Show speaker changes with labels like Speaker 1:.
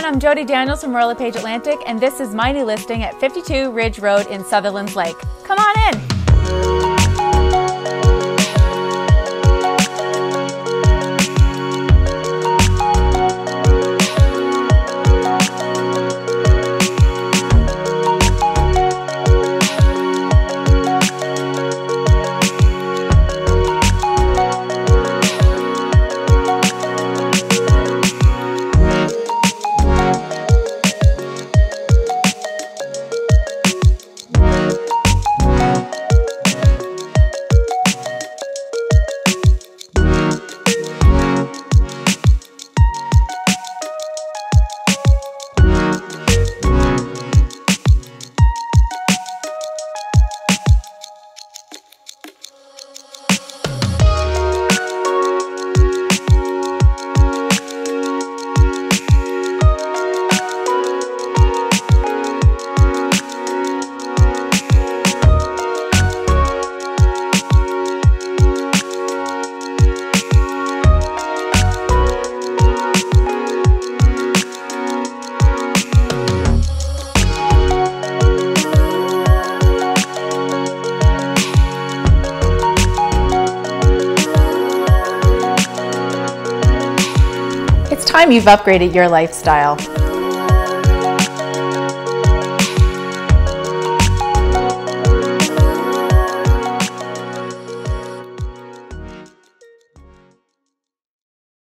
Speaker 1: I'm Jody Daniels from Royal LePage Atlantic, and this is my new listing at 52 Ridge Road in Sutherlands Lake. Come on in. It's time you've upgraded your lifestyle.